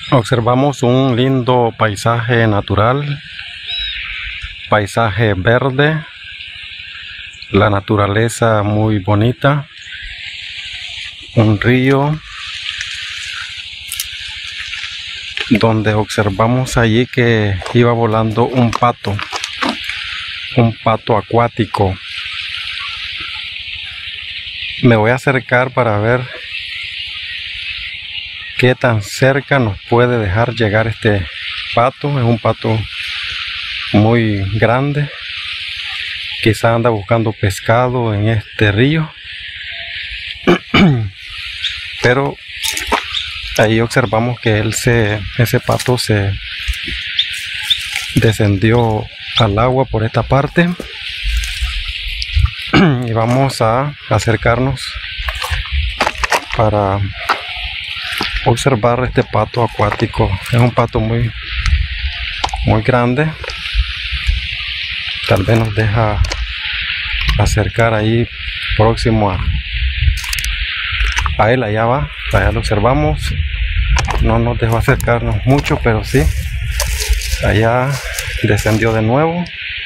Observamos un lindo paisaje natural, paisaje verde, la naturaleza muy bonita, un río donde observamos allí que iba volando un pato acuático. Me voy a acercar para ver qué tan cerca nos puede dejar llegar este pato. Es un pato muy grande, quizá anda buscando pescado en este río. Pero ahí observamos que ese pato se descendió al agua por esta parte. Y vamos a acercarnos para observar este pato acuático. Es un pato muy grande. Tal vez nos deja acercar ahí próximo a él. Allá va, allá lo observamos. No nos dejó acercarnos mucho, pero sí, allá descendió de nuevo.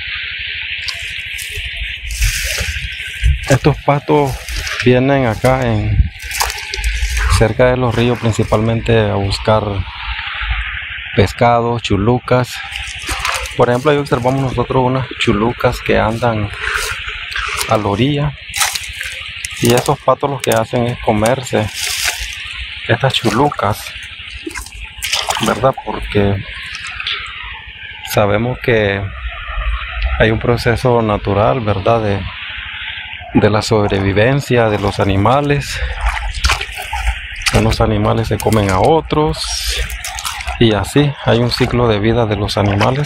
Estos patos vienen acá cerca de los ríos principalmente a buscar pescados, chulucas. Por ejemplo, ahí observamos nosotros unas chulucas que andan a la orilla, y esos patos lo que hacen es comerse estas chulucas, ¿verdad? Porque sabemos que hay un proceso natural, ¿verdad? De la sobrevivencia de los animales. Unos animales se comen a otros y así hay un ciclo de vida de los animales.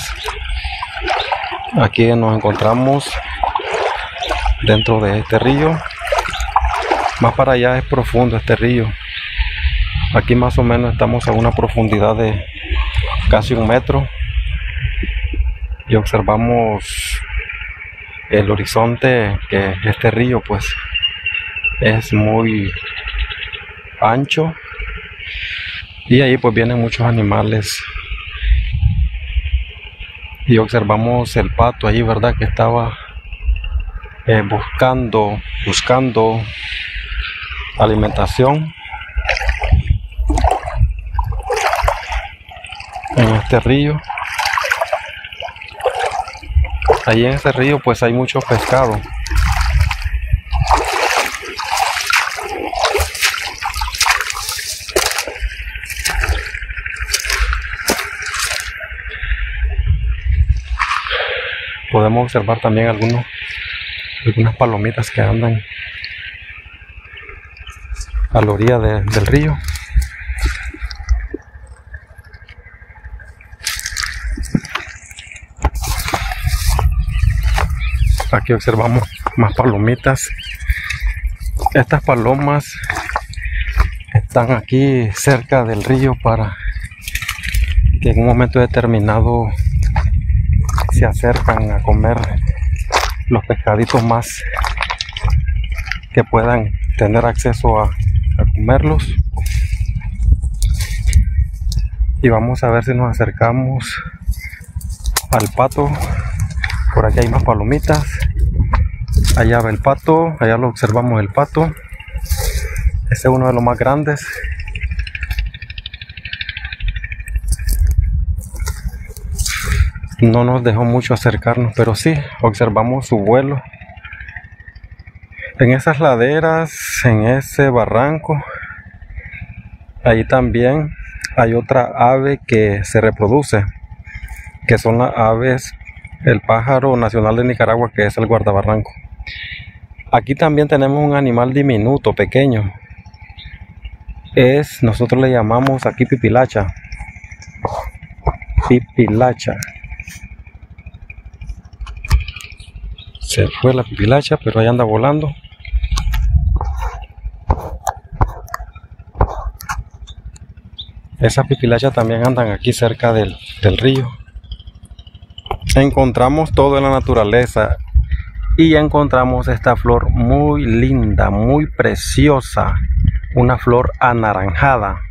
Aquí nos encontramos dentro de este río. Más para allá es profundo este río. Aquí más o menos estamos a una profundidad de casi 1 metro y observamos el horizonte, que este río pues es muy ancho, y ahí pues vienen muchos animales. Y observamos el pato allí, ¿verdad? Que estaba buscando alimentación en este río. Allí en ese río pues hay mucho pescado. Podemos observar también algunas palomitas que andan a la orilla del río. Aquí observamos más palomitas. Estas palomas están aquí cerca del río para que en un momento determinado se acercan a comer los pescaditos más que puedan tener acceso a comerlos. Y vamos a ver si nos acercamos al pato. Por aquí hay más palomitas. Allá va el pato, allá lo observamos el pato. Ese es uno de los más grandes. No nos dejó mucho acercarnos, pero sí observamos su vuelo. En esas laderas, en ese barranco, ahí también hay otra ave que se reproduce, que son las aves, el pájaro nacional de Nicaragua, que es el guardabarranco. Aquí también tenemos un animal diminuto, pequeño. Nosotros le llamamos aquí pipilacha. Pipilacha. Se fue la pipilacha, pero ahí anda volando. Esas pipilachas también andan aquí cerca del río. Encontramos todo en la naturaleza y encontramos esta flor muy linda, muy preciosa, una flor anaranjada.